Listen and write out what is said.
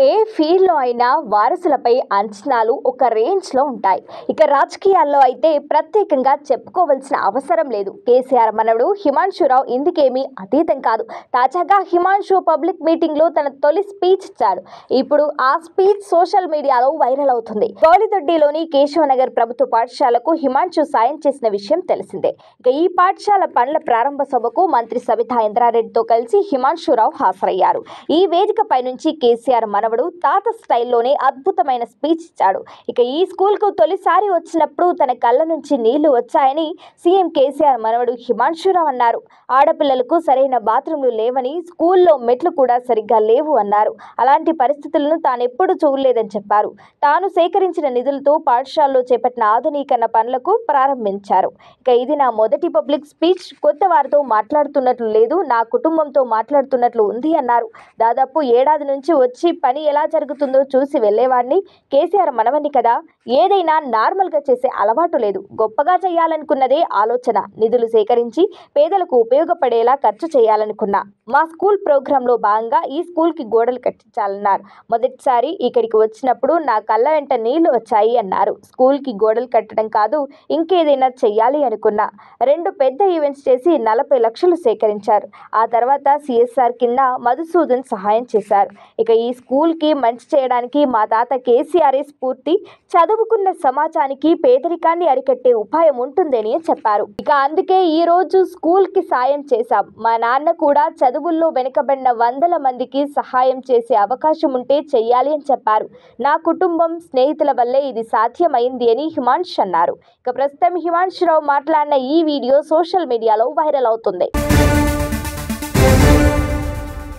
ఏ ఫీల్డ్లో అయినా వారసులపై అంచనాలు ఒక రేంజ్లో ఉంటాయి. ఇక రాజకీయాల్లో అయితే ప్రత్యేకంగా చెప్పుకోవాల్సిన అవసరం లేదు. కేసీఆర్ మనవడు హిమాంశురావు ఇందుకేమీ అతీతం కాదు. తాజాగా హిమాంశు పబ్లిక్ మీటింగ్లో తన తొలి స్పీచ్ ఇచ్చాడు. ఇప్పుడు ఆ స్పీచ్ సోషల్ మీడియాలో వైరల్ అవుతుంది. కోలిదొడ్డిలోని కేశవనగర్ ప్రభుత్వ పాఠశాలకు హిమాంశు సాయం చేసిన విషయం తెలిసిందే. ఇక ఈ పాఠశాల పనుల ప్రారంభ సభకు మంత్రి సబితా ఇంద్రారెడ్డితో కలిసి హిమాంశురావు హాజరయ్యారు. ఈ వేదికపై నుంచి కేసీఆర్ మనవడు తాత స్టైల్లోనే అద్భుతమైన స్పీచ్ ఇచ్చాడు. ఇక ఈ స్కూల్కు తొలిసారి వచ్చినప్పుడు తన కళ్ళ నుంచి నీళ్లు వచ్చాయని సీఎం కేసీఆర్ మనవడు హిమాంశురావు అన్నారు. ఆడపిల్లలకు సరైన బాత్రూంలు లేవని, స్కూల్లో మెట్లు కూడా సరిగ్గా లేవు అన్నారు. అలాంటి పరిస్థితులను తానెప్పుడు చూడలేదని చెప్పారు. తాను సేకరించిన నిధులతో పాఠశాలలో చేపట్టిన ఆధునీకరణ పనులకు ప్రారంభించారు. ఇక ఇది నా మొదటి పబ్లిక్ స్పీచ్. కొత్త వారితో మాట్లాడుతున్నట్లు లేదు, నా కుటుంబంతో మాట్లాడుతున్నట్లు ఉంది అన్నారు. దాదాపు ఏడాది నుంచి వచ్చి పని ఎలా జరుగుతుందో చూసి వెళ్లేవాడిని. కేసీఆర్ మనవని కదా, ఏదైనా నార్మల్గా చేసే అలవాటు లేదు. గొప్పగా చేయాలనుకున్నదే ఆలోచన. నిధులు సేకరించి పేదలకు ఉపయోగపడేలా ఖర్చు చేయాలనుకున్నా. మా స్కూల్ ప్రోగ్రాంలో భాగంగా ఈ స్కూల్కి గోడలు కట్టించాలన్నారు. మొదటిసారి ఇక్కడికి వచ్చినప్పుడు నా కళ్ళ వెంట నీళ్లు వచ్చాయి అన్నారు. స్కూల్కి గోడలు కట్టడం కాదు, ఇంకేదైనా చెయ్యాలి అనుకున్నా. 2 పెద్ద ఈవెంట్స్ చేసి 40 లక్షలు సేకరించారు. ఆ తర్వాత సిఎస్ఆర్ కింద మధుసూదన్ సహాయం చేశారు. ఇక ఈ స్కూల్కి మంచి చేయడానికి మా తాత కేసీఆర్ స్ఫూర్తి. చదువుకున్న సమాజానికి పేదరికాన్ని అరికట్టే ఉపాయం ఉంటుందని చెప్పారు. ఇక అందుకే ఈ రోజు స్కూల్కి సాయం చేశాం. మా నాన్న కూడా చదువుల్లో వెనుకబడిన వందల మందికి సహాయం చేసే అవకాశం ఉంటే చెయ్యాలి అని చెప్పారు. నా కుటుంబం, స్నేహితుల వల్లే ఇది సాధ్యమైంది అని హిమాంశు అన్నారు. ఇక ప్రస్తుతం హిమాంశురావు మాట్లాడిన ఈ వీడియో సోషల్ మీడియాలో వైరల్ అవుతుంది.